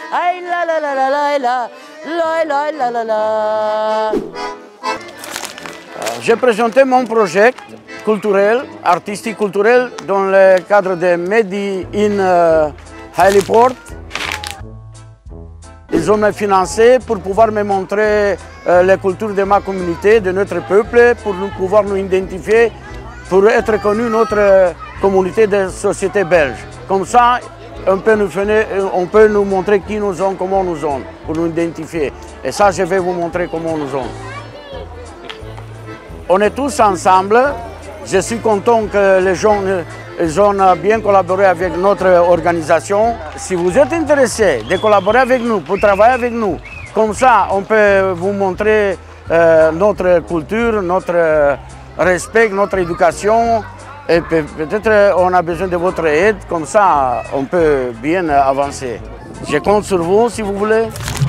Aïe la la la la la la la la la la. J'ai présenté mon projet culturel, artistique culturel, dans le cadre de Made in Heliport. Ils ont financé pour pouvoir me montrer les cultures de ma communauté, de notre peuple, pour pouvoir nous identifier, pour être connu notre communauté de société belge. Comme ça, on peut nous montrer qui nous sommes, comment nous sommes, pour nous identifier. Et ça, je vais vous montrer comment nous sommes. On est tous ensemble. Je suis content que les gens ils ont bien collaboré avec notre organisation. Si vous êtes intéressé de collaborer avec nous, pour travailler avec nous, comme ça, on peut vous montrer notre culture, notre respect, notre éducation. Et peut-être on a besoin de votre aide, comme ça, on peut bien avancer. Je compte sur vous si vous voulez.